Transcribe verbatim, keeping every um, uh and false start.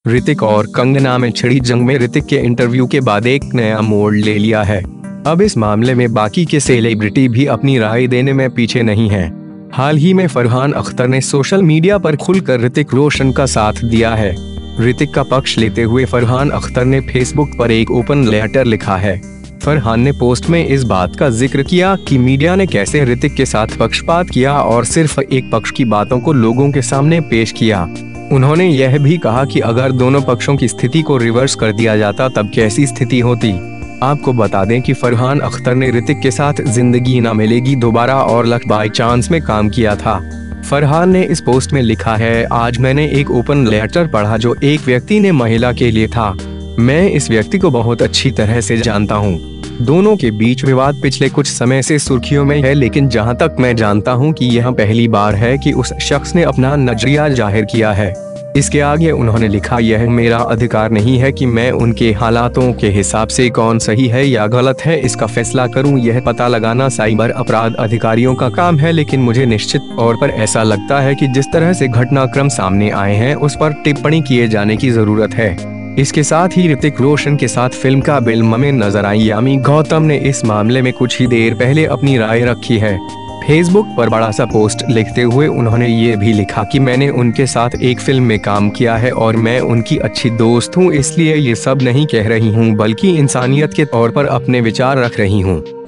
ऋतिक और कंगना में छिड़ी जंग में ऋतिक के इंटरव्यू के बाद एक नया मोड़ ले लिया है। अब इस मामले में बाकी के सेलिब्रिटी भी अपनी राय देने में पीछे नहीं हैं। हाल ही में फरहान अख्तर ने सोशल मीडिया पर खुलकर ऋतिक रोशन का साथ दिया है। ऋतिक का पक्ष लेते हुए फरहान अख्तर ने फेसबुक पर एक ओपन लेटर लिखा है। फरहान ने पोस्ट में इस बात का जिक्र किया कि मीडिया ने कैसे ऋतिक के साथ पक्षपात किया और सिर्फ एक पक्ष की बातों को लोगों के सामने पेश किया। उन्होंने यह भी कहा कि अगर दोनों पक्षों की स्थिति को रिवर्स कर दिया जाता तब कैसी स्थिति होती। आपको बता दें कि फरहान अख्तर ने ऋतिक के साथ जिंदगी ना मिलेगी दोबारा और लक बाय चांस में काम किया था। फरहान ने इस पोस्ट में लिखा है, आज मैंने एक ओपन लेटर पढ़ा जो एक व्यक्ति ने महिला के लिए था। मैं इस व्यक्ति को बहुत अच्छी तरह से जानता हूँ। दोनों के बीच विवाद पिछले कुछ समय से सुर्खियों में है, लेकिन जहां तक मैं जानता हूं कि यह पहली बार है कि उस शख्स ने अपना नजरिया जाहिर किया है। इसके आगे उन्होंने लिखा, यह मेरा अधिकार नहीं है कि मैं उनके हालातों के हिसाब से कौन सही है या गलत है इसका फैसला करूं। यह पता लगाना साइबर अपराध अधिकारियों का काम है, लेकिन मुझे निश्चित तौर पर ऐसा लगता है कि जिस तरह से घटनाक्रम सामने आए हैं उस पर टिप्पणी किए जाने की जरूरत है। इसके साथ ही ऋतिक रोशन के साथ फिल्म का बिल्म में नजर आई यामी गौतम ने इस मामले में कुछ ही देर पहले अपनी राय रखी है। फेसबुक पर बड़ा सा पोस्ट लिखते हुए उन्होंने ये भी लिखा कि मैंने उनके साथ एक फिल्म में काम किया है और मैं उनकी अच्छी दोस्त हूँ, इसलिए ये सब नहीं कह रही हूँ बल्कि इंसानियत के तौर पर अपने विचार रख रही हूँ।